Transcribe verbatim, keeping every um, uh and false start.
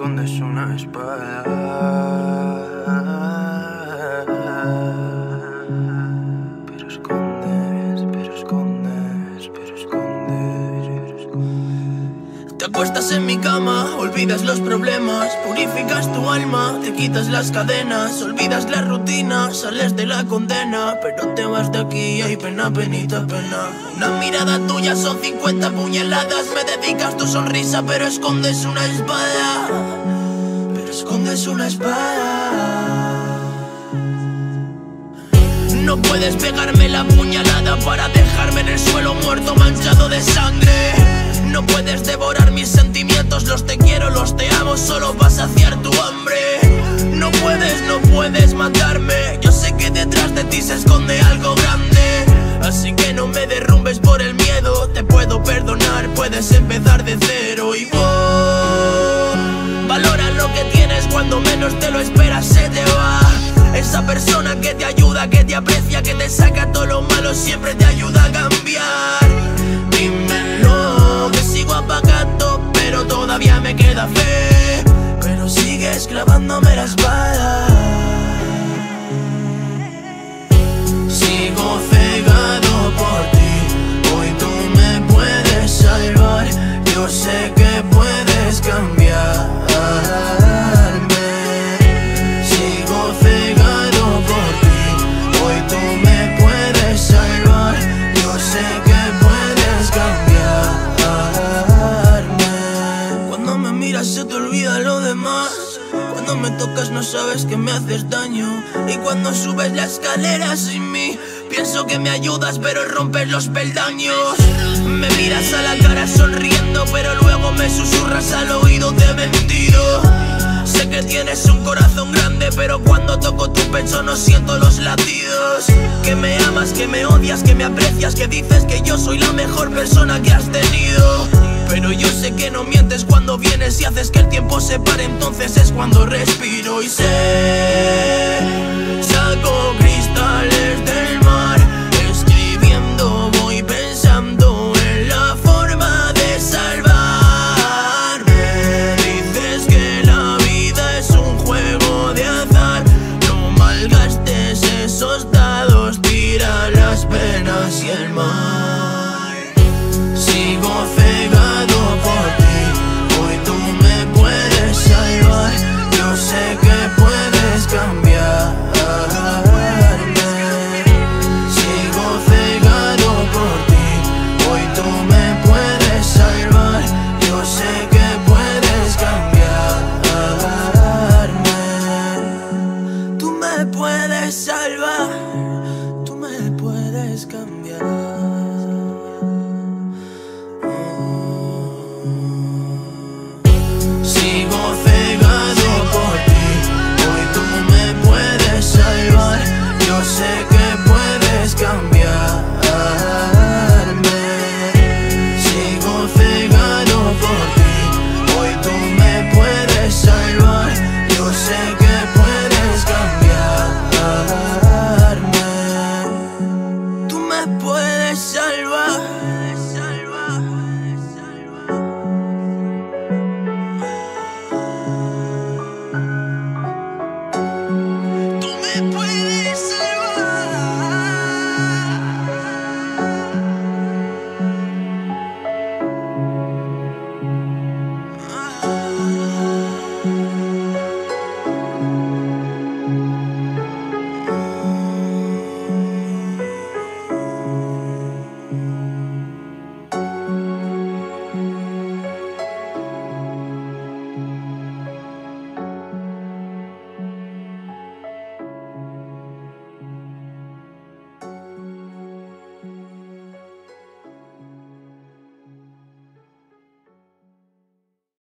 escondes una espada, pero escondes, pero escondes, pero escondes, pero escondes. Te acuestas en mi cama, olvidas los problemas, purificas tu alma, te quitas las cadenas, olvidas la rutina, sales de la condena, pero te vas de aquí, hay pena, penita, pena. Una mirada tuya son cincuenta puñaladas, me dedicas tu sonrisa, pero escondes una espada, pero escondes una espada. No puedes pegarme la puñalada para dejarme en el suelo muerto manchado de sangre. No puedes devorar mis sentimientos, los te quiero, los te amo, solo vas a saciar tu hambre. No puedes, no puedes matarme, yo sé que detrás de ti se esconde algo grande. Así que no me derrumbes por el miedo, te puedo perdonar, puedes empezar de cero. Y oh, valora lo que tienes, cuando menos te lo esperas se te va. Esa persona que te ayuda, que te aprecia, que te saca todo lo malo, siempre te ayuda a cambiar. Dímelo, que sigo apagando, pero todavía me queda fe, pero sigues clavándome la espada. Sigo cegado por ti, hoy tú me puedes salvar, yo sé que puedes cambiarme. Sigo cegado por ti, hoy tú me puedes salvar, yo sé que puedes cambiarme. Cuando me miras se te olvida lo demás, cuando me tocas no sabes que me haces daño, y cuando subes la escalera sin mí pienso que me ayudas pero rompes los peldaños. Me miras a la cara sonriendo pero luego me susurras al oído te he mentido. Sé que tienes un corazón grande pero cuando toco tu pecho no siento los latidos. Que me amas, que me odias, que me aprecias, que dices que yo soy la mejor persona que has tenido. Pero yo sé que no mientes cuando vienes y haces que el tiempo se pare, entonces es cuando respiro. Y sé, saco cristales del mar, escribiendo voy pensando en la forma de salvarme. Dices que la vida es un juego de azar, no malgastes esos dados, tira las penas y el mal. Sigo cegado por ti, hoy tú me puedes salvar, yo sé que puedes cambiarme. Sigo cegado por ti, hoy tú me puedes salvar, yo sé que puedes cambiarme. Tú me puedes salvar, tú me puedes cambiar.